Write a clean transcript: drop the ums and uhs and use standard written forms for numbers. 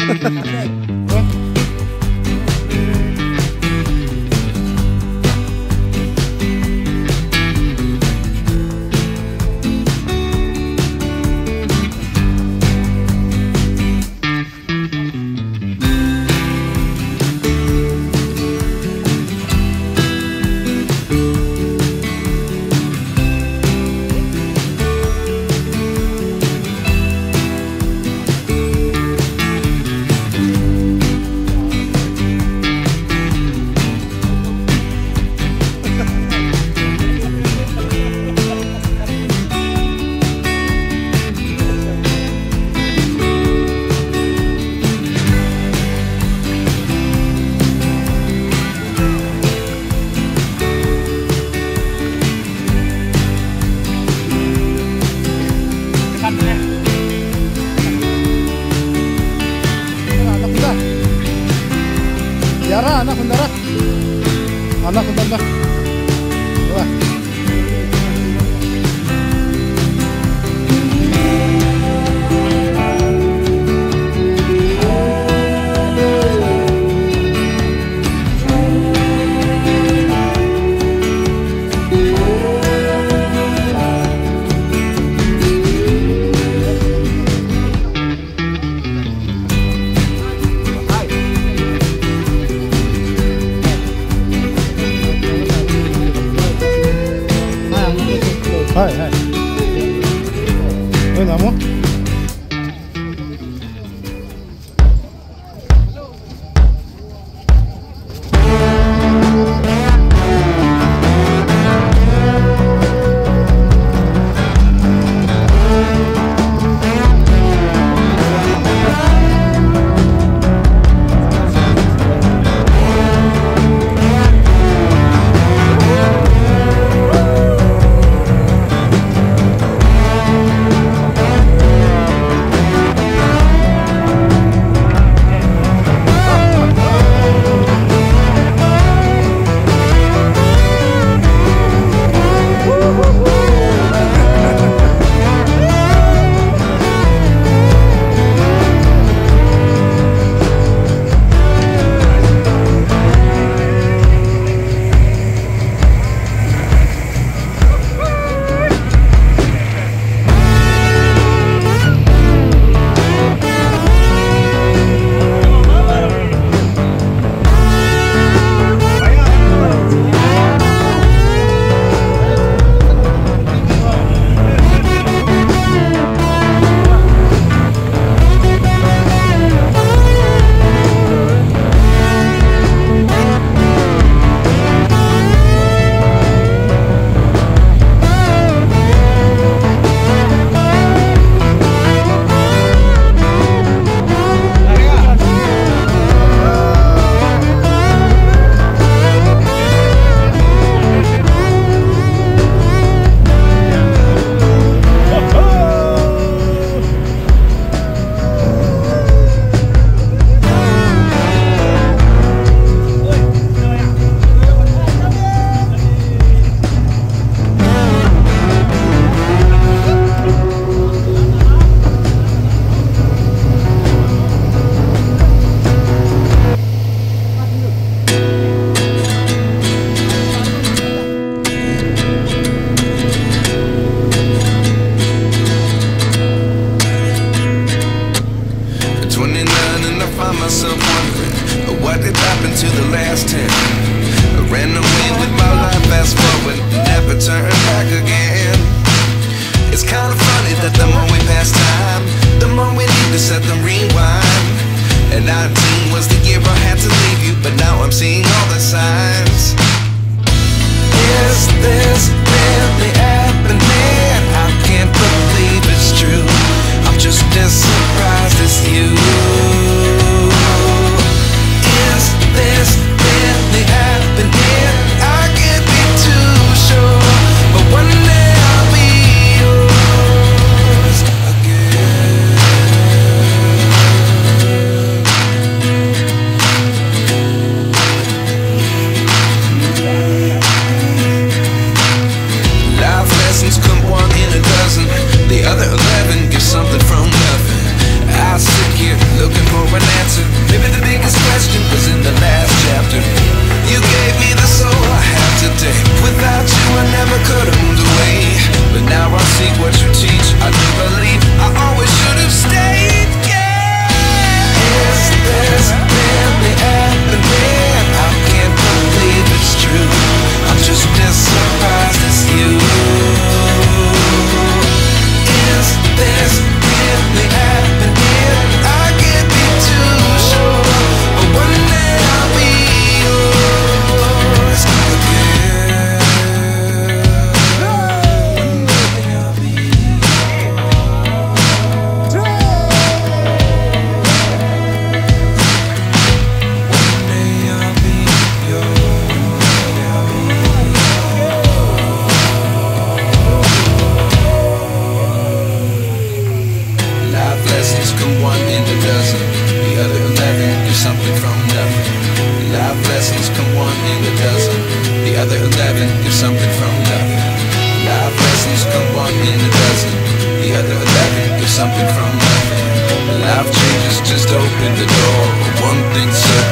Yara, anak mendarat. Anak mendarat. Wah. Hai, hai. Namo? What did happen to the last 10? I ran away with my life, fast forward, never turn back again. It's kind of funny that the more we pass time, the more we need to set the rewind. And 19 was the year I had to leave you, but now I'm seeing all the signs. Is this really happening? I can't believe it's true. I'm just as surprised as you. Is this really happening? I can't be too sure, but one day I'll be yours again. something from nothing. Life lessons come one in a dozen. The other 11 give something from nothing. Life lessons come one in a dozen. The other 11 give something from nothing. Life changes just open the door. One thing's certain.